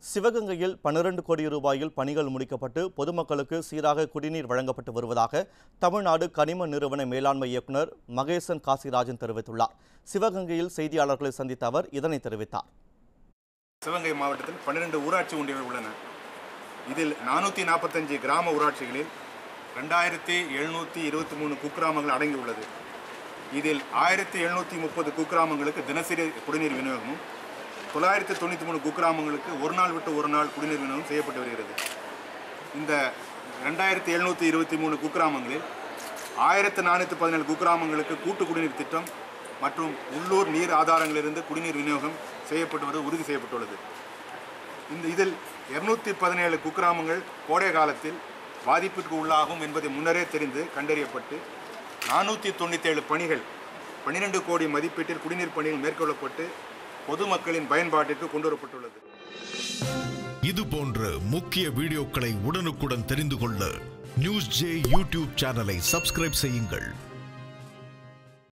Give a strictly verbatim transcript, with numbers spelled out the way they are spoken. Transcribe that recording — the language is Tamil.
சிவகங்கையில் பன்னிரண்டு கோடி ரூபாயில் பணிகள் முடிக்கப்பட்டு பொதுமக்களுக்கு சீராக குடிநீர் வழங்கப்பட்டு வருவதாக தமிழ்நாடு கனிம நிறுவன மேலாண்மை இயக்குநர் மகேசன் காசிராஜன் தெரிவித்துள்ளார். சிவகங்கையில் செய்தியாளர்களை சந்தித்த அவர் இதனை தெரிவித்தார். சிவகங்கை மாவட்டத்தில் பன்னிரண்டு ஊராட்சி ஒன்றியங்கள் உள்ளன. இதில் நானூற்றி நாற்பத்தஞ்சு கிராம ஊராட்சிகளில் ரெண்டாயிரத்தி எழுநூற்றி இருபத்தி மூணு குக்கிராமங்கள் அடங்கியுள்ளது. இதில் ஆயிரத்தி எழுநூற்றி முப்பது குக்கிராமங்களுக்கு தினசரி குடிநீர் விநியோகமும் தொள்ளாயிரத்தி தொண்ணூற்றி மூணு குக்கிராமங்களுக்கு ஒரு நாள் விட்டு ஒரு நாள் குடிநீர் விநியோகம் செய்யப்பட்டு வருகிறது. இந்த ரெண்டாயிரத்தி எழுநூற்றி இருபத்தி மூணு குக்கிராமங்களில் ஆயிரத்து நானூற்றி பதினேழு குக்கிராமங்களுக்கு கூட்டு குடிநீர் திட்டம் மற்றும் உள்ளூர் நீர் ஆதாரங்களிலிருந்து குடிநீர் விநியோகம் செய்யப்பட்டுவது உறுதி செய்யப்பட்டுள்ளது. இந்த இதில் இருநூற்றி பதினேழு குக்கிராமங்கள் கோடை காலத்தில் பாதிப்பிற்கு உள்ளாகும் என்பதை முன்னரே தெரிந்து கண்டறியப்பட்டு நானூற்றி தொண்ணூற்றி ஏழு பணிகள் பன்னிரெண்டு கோடி மதிப்பீட்டில் குடிநீர் பணிகள் மேற்கொள்ளப்பட்டு பொதுமக்களின் பயன்பாட்டிற்கு கொண்டு வரப்பட்டுள்ளது. இது போன்ற முக்கிய வீடியோக்களை உடனுக்குடன் தெரிந்து கொள்ள நியூஸ் ஜே யூடியூப் சேனலை சப்ஸ்கிரைப் செய்யுங்கள்.